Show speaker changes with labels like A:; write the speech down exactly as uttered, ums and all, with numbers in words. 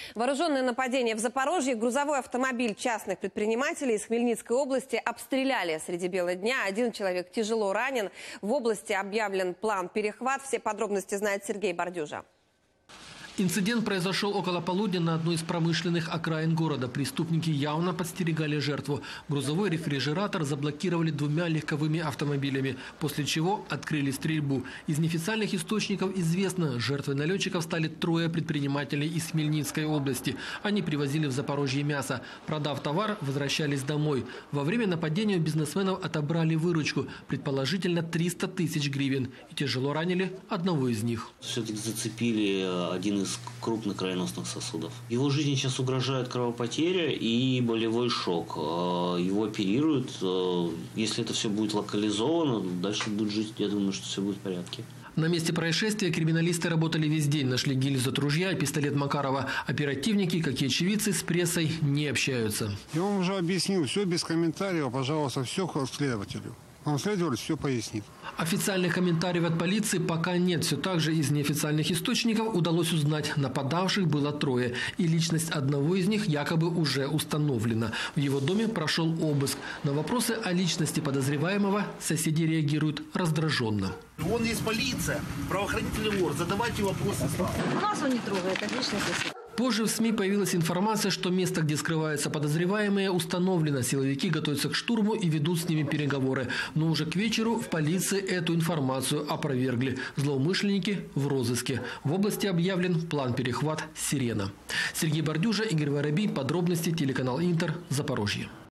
A: Вооруженное нападение в Запорожье. Грузовой автомобиль частных предпринимателей из Хмельницкой области обстреляли среди бела дня. Один человек тяжело ранен. В области объявлен план перехват. Все подробности знает Сергей Бардюжа.
B: Инцидент произошел около полудня на одной из промышленных окраин города. Преступники явно подстерегали жертву. Грузовой рефрижератор заблокировали двумя легковыми автомобилями, после чего открыли стрельбу. Из неофициальных источников известно, жертвой налетчиков стали трое предпринимателей из Хмельницкой области. Они привозили в Запорожье мясо. Продав товар, возвращались домой. Во время нападения у бизнесменов отобрали выручку, предположительно триста тысяч гривен. И тяжело ранили одного из них.
C: Все-таки зацепили один из из крупных кровеносных сосудов. Его жизни сейчас угрожает кровопотеря и болевой шок. Его оперируют. Если это все будет локализовано, дальше будет жить, я думаю, что все будет в порядке.
B: На месте происшествия криминалисты работали весь день. Нашли гильзу от ружья и пистолет Макарова. Оперативники, как и очевидцы, с прессой не общаются.
D: Я вам уже объяснил, все без комментариев, пожалуйста, все к следователю. Вам следователь все пояснит.
B: Официальных комментариев от полиции пока нет. Все так же из неофициальных источников удалось узнать, нападавших было трое. И личность одного из них якобы уже установлена. В его доме прошел обыск. На вопросы о личности подозреваемого соседи реагируют раздраженно.
E: Он есть полиция, правоохранительный орган. Задавайте вопросы.
F: Нас он не трогает, отлично сосед.
B: Позже в СМИ появилась информация, что место, где скрываются подозреваемые, установлено. Силовики готовятся к штурму и ведут с ними переговоры. Но уже к вечеру в полиции эту информацию опровергли. Злоумышленники в розыске. В области объявлен план перехват «Сирена». Сергей Бардюжа, Игорь Воробей. Подробности телеканал Интер. Запорожье.